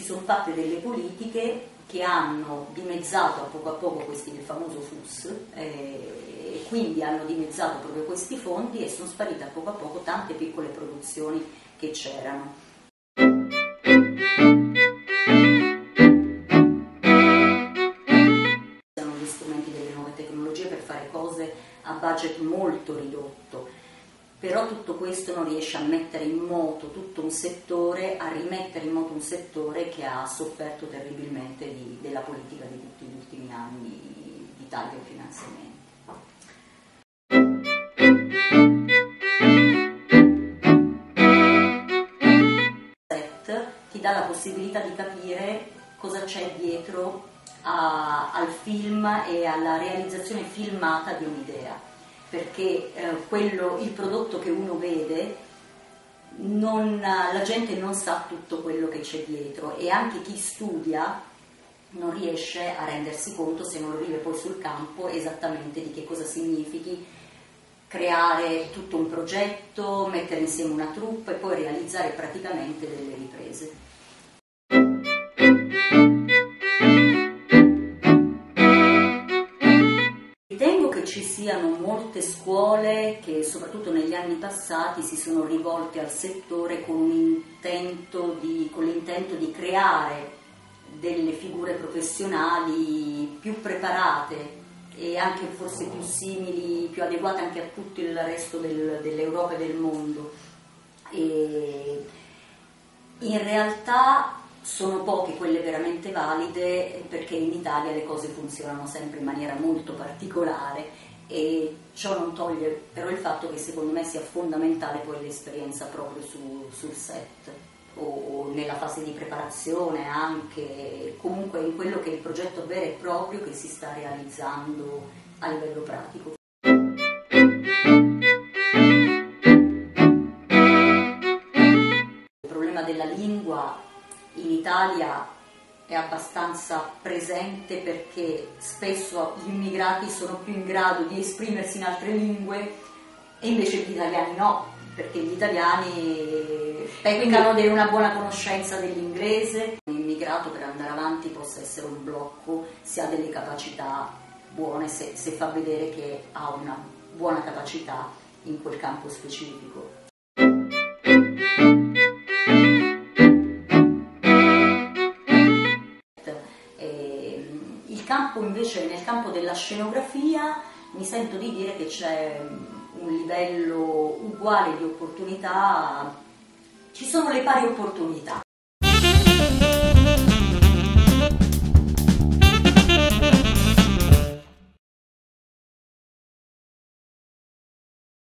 sono fatte delle politiche che hanno dimezzato a poco questi, il famoso FUS, e quindi hanno dimezzato proprio questi fondi e sono sparite a poco tante piccole produzioni che c'erano. Usano gli strumenti delle nuove tecnologie per fare cose a budget molto ridotto, però tutto questo non riesce a mettere in moto tutto un settore, a rimettere in moto un settore che ha sofferto terribilmente della politica di tutti gli ultimi anni di tagli ai finanziamenti. Ti dà la possibilità di capire cosa c'è dietro al film e alla realizzazione filmata di un'idea, perché il prodotto che uno vede, la gente non sa tutto quello che c'è dietro, e anche chi studia non riesce a rendersi conto, se non lo vive poi sul campo, esattamente di che cosa significhi creare tutto un progetto, mettere insieme una troupe e poi realizzare praticamente delle riprese. Ritengo che ci siano molte scuole che soprattutto negli anni passati si sono rivolte al settore con l'intento di creare delle figure professionali più preparate e anche forse più simili, più adeguate anche a tutto il resto dell'Europa e del mondo. E in realtà sono poche quelle veramente valide, perché in Italia le cose funzionano sempre in maniera molto particolare, e ciò non toglie però il fatto che secondo me sia fondamentale poi l'esperienza proprio sul set o nella fase di preparazione, anche comunque in quello che è il progetto vero e proprio che si sta realizzando a livello pratico. Il problema della lingua in Italia è abbastanza presente, perché spesso gli immigrati sono più in grado di esprimersi in altre lingue e invece gli italiani no, perché gli italiani peccano di una buona conoscenza dell'inglese. Un immigrato per andare avanti possa essere un blocco se ha delle capacità buone, se fa vedere che ha una buona capacità in quel campo specifico. Il campo invece, nel campo della scenografia, mi sento di dire che c'è un livello uguale di opportunità, ci sono le pari opportunità.